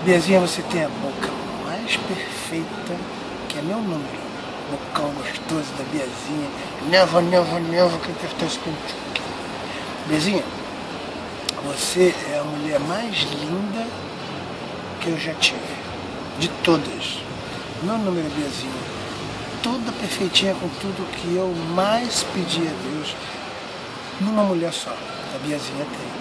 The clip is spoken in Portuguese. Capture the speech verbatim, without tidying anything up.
Biazinha, você tem a boca mais perfeita, que é meu número. Bocão gostoso da Biazinha. Neva, neva, neva, que apertou esse contigo. Biazinha, você é a mulher mais linda que eu já tive. De todas. Meu número é Biazinha. Toda perfeitinha com tudo que eu mais pedi a Deus. Numa mulher só. A Biazinha tem.